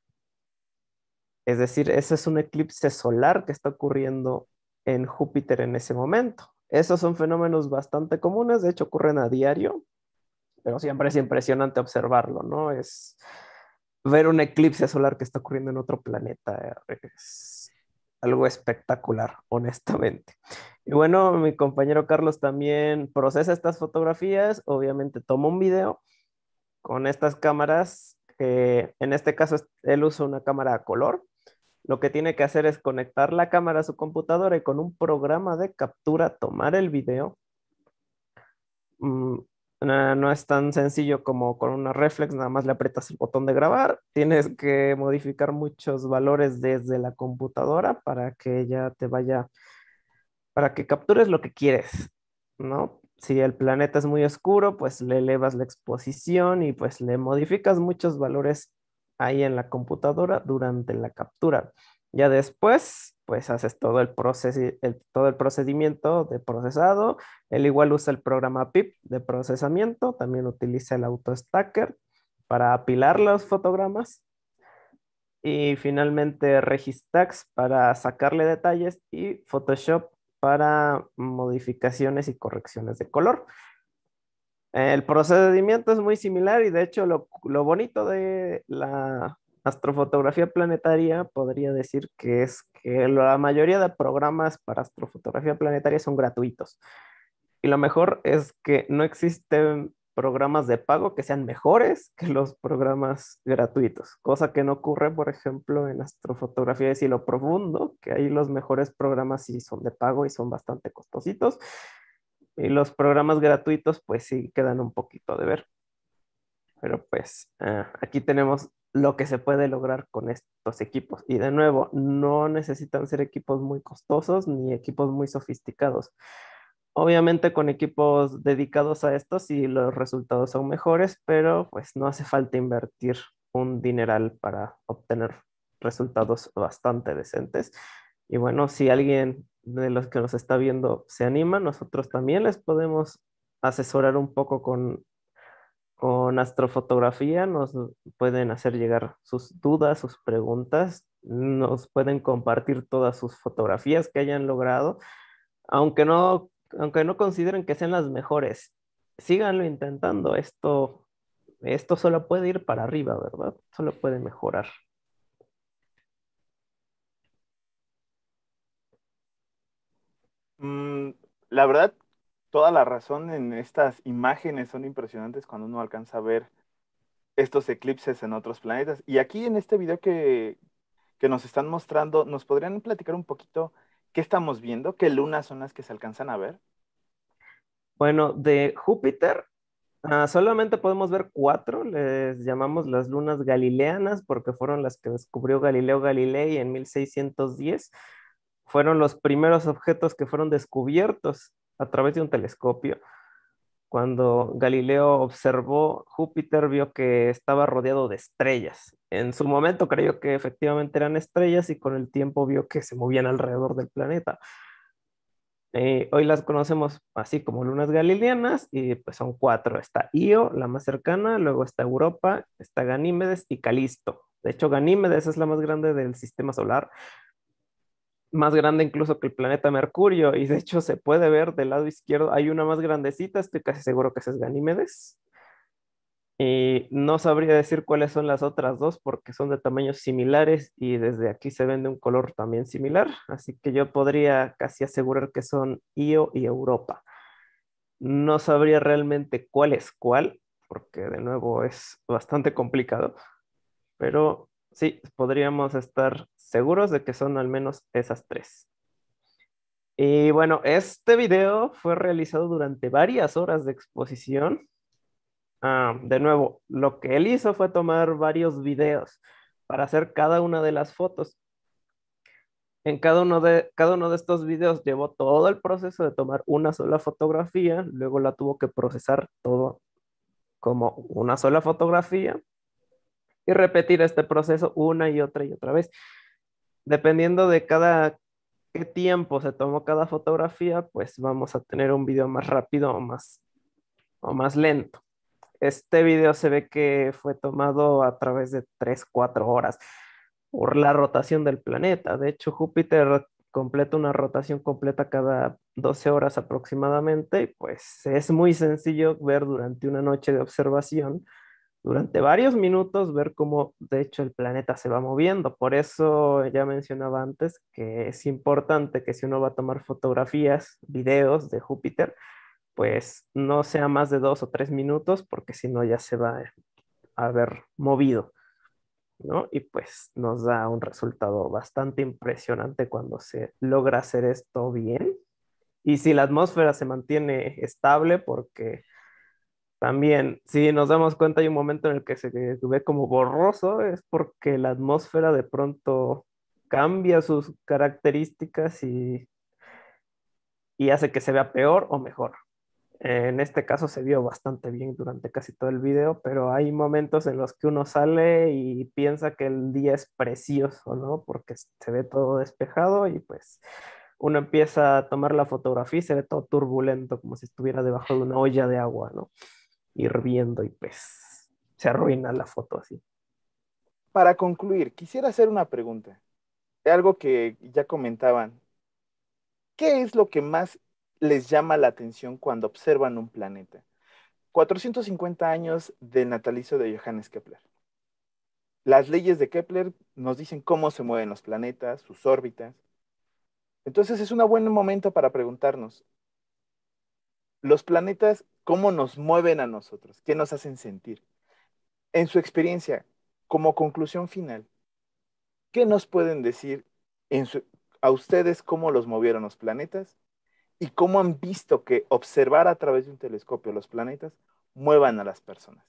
[SPEAKER 3] Es decir, ese es un eclipse solar que está ocurriendo en Júpiter en ese momento. Esos son fenómenos bastante comunes, de hecho ocurren a diario, pero siempre es impresionante observarlo, ¿no? Es ver un eclipse solar que está ocurriendo en otro planeta. Es algo espectacular, honestamente. Y bueno, mi compañero Carlos también procesa estas fotografías, obviamente toma un video con estas cámaras, que en este caso él usa una cámara a color. Lo que tiene que hacer es conectar la cámara a su computadora y con un programa de captura tomar el video. Mm, no, no es tan sencillo como con una reflex, nada más le aprietas el botón de grabar. Tienes que modificar muchos valores desde la computadora para que ya te vaya, para que captures lo que quieres, ¿no? Si el planeta es muy oscuro, pues le elevas la exposición y pues le modificas muchos valores ahí en la computadora durante la captura. Ya después, pues haces todo el, procesi- el- todo el procedimiento de procesado. Él igual usa el programa P I P de procesamiento, también utiliza el AutoStacker para apilar los fotogramas y finalmente Registax para sacarle detalles y Photoshop para modificaciones y correcciones de color. El procedimiento es muy similar y de hecho lo, lo bonito de la astrofotografía planetaria podría decir que es que la mayoría de programas para astrofotografía planetaria son gratuitos. Y lo mejor es que no existen programas de pago que sean mejores que los programas gratuitos, cosa que no ocurre, por ejemplo, en astrofotografía de cielo profundo, que ahí los mejores programas sí son de pago y son bastante costositos, y los programas gratuitos pues sí quedan un poquito de ver. Pero pues eh, aquí tenemos lo que se puede lograr con estos equipos. Y de nuevo, no necesitan ser equipos muy costosos ni equipos muy sofisticados. Obviamente con equipos dedicados a esto sí los resultados son mejores, pero pues no hace falta invertir un dineral para obtener resultados bastante decentes. Y bueno, si alguien de los que nos está viendo se anima, nosotros también les podemos asesorar un poco con con astrofotografía. Nos pueden hacer llegar sus dudas, sus preguntas, nos pueden compartir todas sus fotografías que hayan logrado, aunque no, aunque no consideren que sean las mejores. Síganlo intentando. Esto, esto solo puede ir para arriba, ¿verdad? Solo puede mejorar.
[SPEAKER 1] Mm, la verdad, toda la razón en estas imágenes son impresionantes cuando uno alcanza a ver estos eclipses en otros planetas. Y aquí en este video que, que nos están mostrando, ¿nos podrían platicar un poquito qué estamos viendo? ¿Qué lunas son las que se alcanzan a ver?
[SPEAKER 3] Bueno, de Júpiter, ah, solamente podemos ver cuatro, les llamamos las lunas galileanas porque fueron las que descubrió Galileo Galilei en mil seiscientos diez. Fueron los primeros objetos que fueron descubiertos a través de un telescopio. Cuando Galileo observó Júpiter, vio que estaba rodeado de estrellas. En su momento creyó que efectivamente eran estrellas y con el tiempo vio que se movían alrededor del planeta. Eh, hoy las conocemos así como lunas galileanas y pues son cuatro. Está Io, la más cercana, luego está Europa, está Ganímedes y Calisto. De hecho, Ganímedes es la más grande del sistema solar, más grande incluso que el planeta Mercurio, y de hecho se puede ver del lado izquierdo, hay una más grandecita, estoy casi seguro que esa es Ganímedes. Y no sabría decir cuáles son las otras dos porque son de tamaños similares y desde aquí se ven de un color también similar, así que yo podría casi asegurar que son Io y Europa. No sabría realmente cuál es cuál, porque de nuevo es bastante complicado, pero sí, podríamos estar seguros de que son al menos esas tres. Y bueno, este video fue realizado durante varias horas de exposición. Ah, de nuevo, lo que él hizo fue tomar varios videos para hacer cada una de las fotos. En cada uno de, cada uno de estos videos llevó todo el proceso de tomar una sola fotografía, luego la tuvo que procesar todo como una sola fotografía y repetir este proceso una y otra y otra vez. Dependiendo de cada qué tiempo se tomó cada fotografía, pues vamos a tener un video más rápido o más, o más lento. Este video se ve que fue tomado a través de tres cuatro horas por la rotación del planeta. De hecho, Júpiter completa una rotación completa cada doce horas aproximadamente, y pues es muy sencillo ver durante una noche de observación, durante varios minutos, ver cómo de hecho el planeta se va moviendo. Por eso ya mencionaba antes que es importante que si uno va a tomar fotografías, videos de Júpiter, pues no sea más de dos o tres minutos, porque si no ya se va a ver movido, ¿no? Y pues nos da un resultado bastante impresionante cuando se logra hacer esto bien. Y si la atmósfera se mantiene estable, porque también, si nos damos cuenta, hay un momento en el que se ve como borroso, es porque la atmósfera de pronto cambia sus características y, y hace que se vea peor o mejor. En este caso se vio bastante bien durante casi todo el video, pero hay momentos en los que uno sale y piensa que el día es precioso, ¿no? Porque se ve todo despejado y pues uno empieza a tomar la fotografía y se ve todo turbulento, como si estuviera debajo de una olla de agua, ¿no? Hirviendo y pues se arruina la foto así.
[SPEAKER 1] Para concluir, quisiera hacer una pregunta. Algo que ya comentaban. ¿Qué es lo que más les llama la atención cuando observan un planeta? cuatrocientos cincuenta años del natalicio de Johannes Kepler. Las leyes de Kepler nos dicen cómo se mueven los planetas, sus órbitas. Entonces es un buen momento para preguntarnos, Los planetas, ¿cómo nos mueven a nosotros? ¿Qué nos hacen sentir? En su experiencia, como conclusión final, ¿qué nos pueden decir en su- a ustedes cómo los movieron los planetas y cómo han visto que observar a través de un telescopio los planetas muevan a las personas?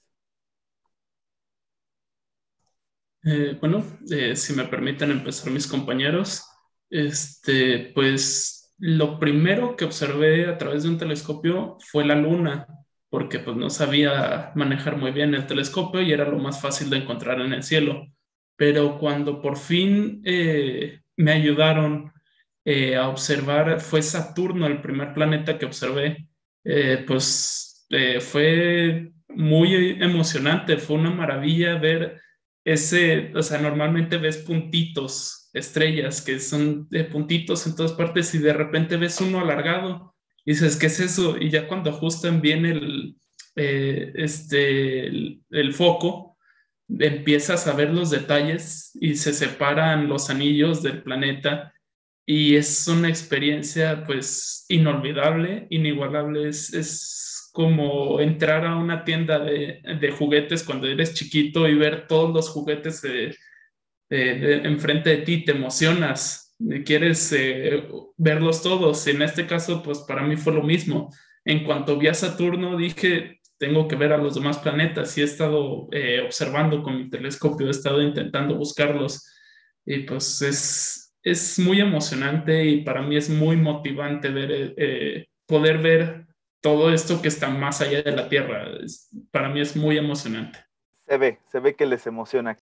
[SPEAKER 2] Eh, bueno, eh, si me permiten empezar mis compañeros, este, pues lo primero que observé a través de un telescopio fue la luna, porque pues no sabía manejar muy bien el telescopio y era lo más fácil de encontrar en el cielo. Pero cuando por fin eh, me ayudaron eh, a observar, fue Saturno el primer planeta que observé. Eh, pues eh, fue muy emocionante, fue una maravilla ver ese, o sea, normalmente ves puntitos, estrellas, que son de puntitos en todas partes y de repente ves uno alargado y dices, ¿qué es eso? Y ya cuando ajustan bien el, eh, este, el, el foco, empiezas a ver los detalles y se separan los anillos del planeta y es una experiencia pues inolvidable, inigualable, es, es como entrar a una tienda de, de juguetes cuando eres chiquito y ver todos los juguetes de, de- de- enfrente de ti, te emocionas, quieres eh, verlos todos. En este caso, pues para mí fue lo mismo. En cuanto vi a Saturno, dije, tengo que ver a los demás planetas y he estado eh, observando con mi telescopio, he estado intentando buscarlos y pues es, es muy emocionante y para mí es muy motivante ver, eh, eh, poder ver todo esto que está más allá de la Tierra. Es- para mí es muy emocionante.
[SPEAKER 1] Se ve, se ve que les emociona.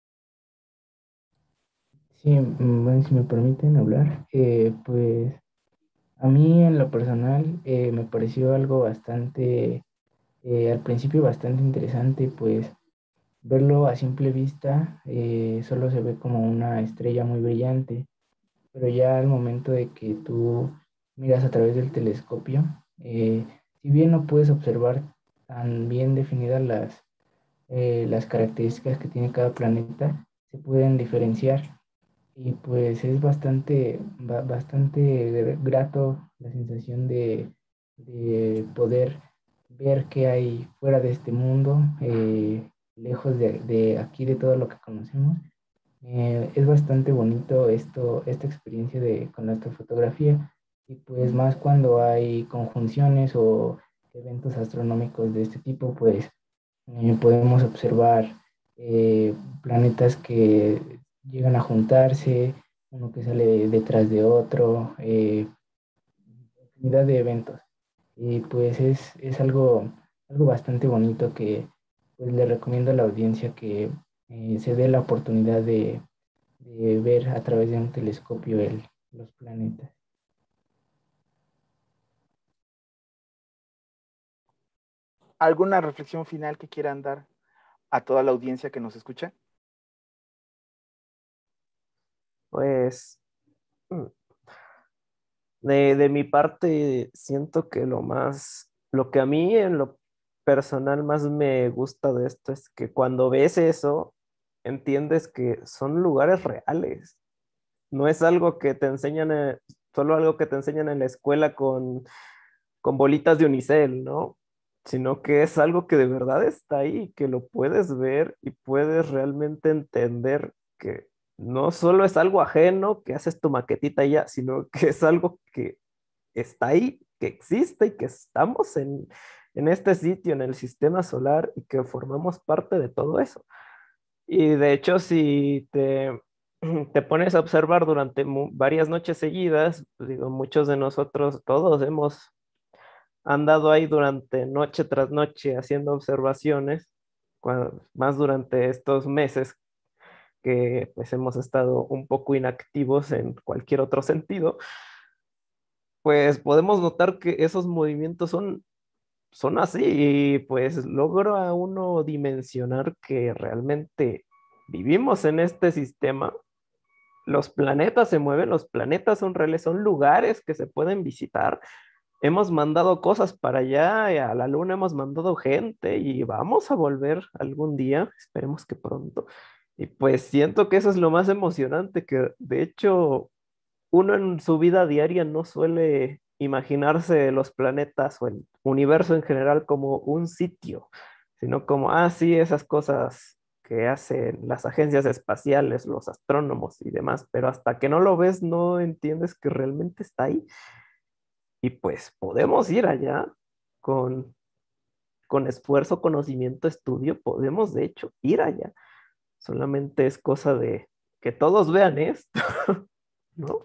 [SPEAKER 5] Sí, mm, bueno, si me permiten hablar, eh, pues a mí en lo personal eh, me pareció algo bastante, eh, al principio bastante interesante, pues verlo a simple vista eh, solo se ve como una estrella muy brillante, pero ya al momento de que tú miras a través del telescopio, eh, si bien no puedes observar tan bien definidas las, eh, las características que tiene cada planeta, se pueden diferenciar. Y pues es bastante, ba- bastante grato la sensación de, de poder ver qué hay fuera de este mundo, eh, lejos de, de aquí, de todo lo que conocemos. Eh, es bastante bonito esto, esta experiencia de, con la astrofotografía y pues más cuando hay conjunciones o eventos astronómicos de este tipo, pues eh, podemos observar eh, planetas que llegan a juntarse, uno que sale detrás de otro, eh, infinidad de eventos. Y pues es, es algo, algo bastante bonito que pues, le recomiendo a la audiencia que eh, se dé la oportunidad de, de ver a través de un telescopio el, los planetas.
[SPEAKER 1] ¿Alguna reflexión final que quieran dar a toda la audiencia que nos escucha?
[SPEAKER 3] Pues mm, de, de mi parte siento que lo más, lo que a mí en lo personal más me gusta de esto es que cuando ves eso, entiendes que son lugares reales. No es algo que te enseñan, eh, solo algo que te enseñan en la escuela con, con bolitas de unicel, ¿no? Sino que es algo que de verdad está ahí, que lo puedes ver y puedes realmente entender que no solo es algo ajeno, que haces tu maquetita y ya, sino que es algo que está ahí, que existe y que estamos en, en este sitio, en el sistema solar y que formamos parte de todo eso. Y de hecho, si te, te pones a observar durante mu- varias noches seguidas, pues digo, muchos de nosotros, todos hemos andado ahí durante noche tras noche haciendo observaciones, cua- más durante estos meses que pues hemos estado un poco inactivos en cualquier otro sentido, pues podemos notar que esos movimientos son, son así y pues logra uno dimensionar que realmente vivimos en este sistema. Los planetas se mueven, los planetas son reales, son lugares que se pueden visitar. Hemos mandado cosas para allá, y a la luna hemos mandado gente y vamos a volver algún día, esperemos que pronto. Y pues siento que eso es lo más emocionante, que de hecho uno en su vida diaria no suele imaginarse los planetas o el universo en general como un sitio, sino como, ah, sí, esas cosas que hacen las agencias espaciales, los astrónomos y demás, pero hasta que no lo ves no entiendes que realmente está ahí. Y pues podemos ir allá con, con esfuerzo, conocimiento, estudio, podemos de hecho ir allá. Solamente es cosa de que todos vean esto, ¿no?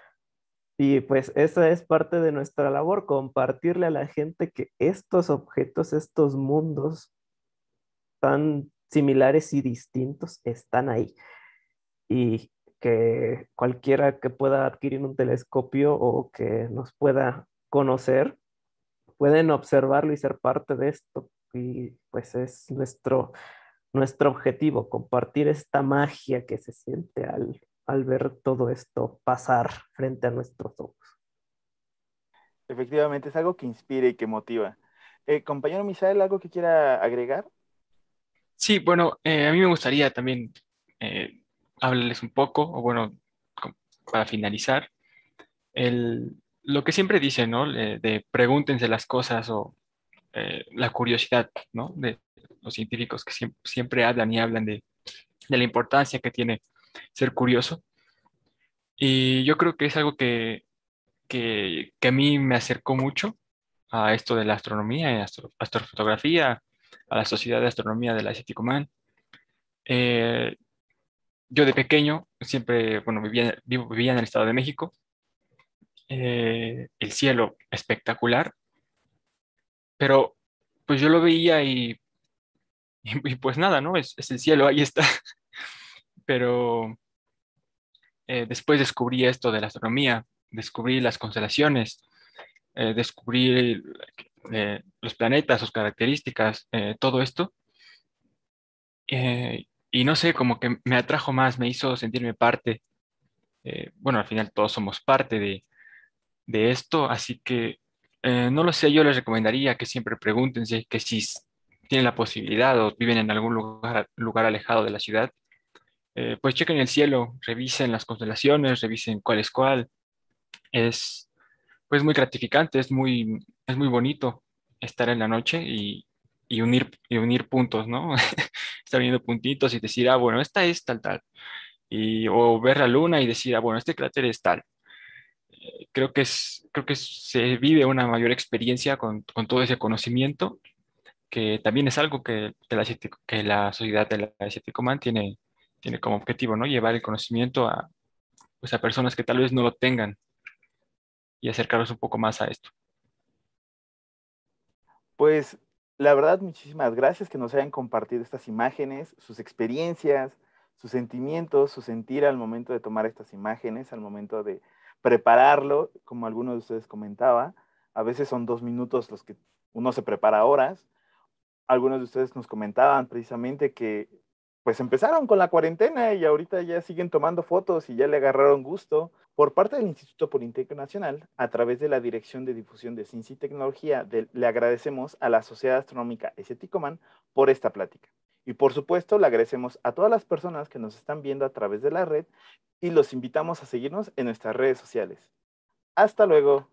[SPEAKER 3] Y pues esa es parte de nuestra labor, compartirle a la gente que estos objetos, estos mundos tan similares y distintos están ahí. Y que cualquiera que pueda adquirir un telescopio o que nos pueda conocer, pueden observarlo y ser parte de esto. Y pues es nuestro, nuestro objetivo, compartir esta magia que se siente al, al ver todo esto pasar frente a nuestros ojos.
[SPEAKER 1] Efectivamente, es algo que inspira y que motiva. Eh, compañero Misael, ¿algo que quiera agregar?
[SPEAKER 4] Sí, bueno, eh, a mí me gustaría también eh, hablarles un poco, o bueno, com- para finalizar, el, lo que siempre dicen, ¿no? Le- de pregúntense las cosas o eh, la curiosidad, ¿no? De los científicos que siempre, siempre hablan y hablan de, de la importancia que tiene ser curioso. Y yo creo que es algo que, que, que a mí me acercó mucho a esto de la astronomía y astro- astrofotografía, a la Sociedad de Astronomía de la Cieticomán. Eh, yo de pequeño siempre, bueno, vivía, vivo- vivía en el Estado de México. Eh, el cielo espectacular, pero pues yo lo veía y, y, pues nada, ¿no? Es, es el cielo, ahí está. Pero eh, después descubrí esto de la astronomía, descubrí las constelaciones, eh, descubrí eh, los planetas, sus características, eh, todo esto. eh, y no sé, como que me atrajo más, me hizo sentirme parte. Eh, bueno, al final todos somos parte de, de esto, así que eh, no lo sé, yo les recomendaría que siempre pregúntense que si s- tienen la posibilidad o viven en algún lugar, lugar alejado de la ciudad, eh, pues chequen el cielo, revisen las constelaciones, revisen cuál es cuál. Es pues muy gratificante, es muy, es muy bonito estar en la noche y, y unir, y unir puntos, ¿no? Estar uniendo puntitos y decir, ah, bueno, esta es tal, tal. Y, o ver la luna y decir, ah, bueno, este cráter es tal. Eh, creo que es, creo que se vive una mayor experiencia con, con todo ese conocimiento, que también es algo que, que la, Cienti- que la sociedad de la Cieticomán tiene, tiene como objetivo, ¿no? Llevar el conocimiento a, pues, a personas que tal vez no lo tengan y acercarlos un poco más a esto.
[SPEAKER 1] Pues la verdad, muchísimas gracias que nos hayan compartido estas imágenes, sus experiencias, sus sentimientos, su sentir al momento de tomar estas imágenes, al momento de prepararlo, como alguno de ustedes comentaba. A veces son dos minutos los que uno se prepara horas. Algunos de ustedes nos comentaban precisamente que pues empezaron con la cuarentena y ahorita ya siguen tomando fotos y ya le agarraron gusto. Por parte del Instituto Politécnico Nacional, a través de la Dirección de Difusión de Ciencia y Tecnología, de- le agradecemos a la Sociedad Astronómica SCTICOMAN por esta plática. Y por supuesto, le agradecemos a todas las personas que nos están viendo a través de la red y los invitamos a seguirnos en nuestras redes sociales. Hasta luego.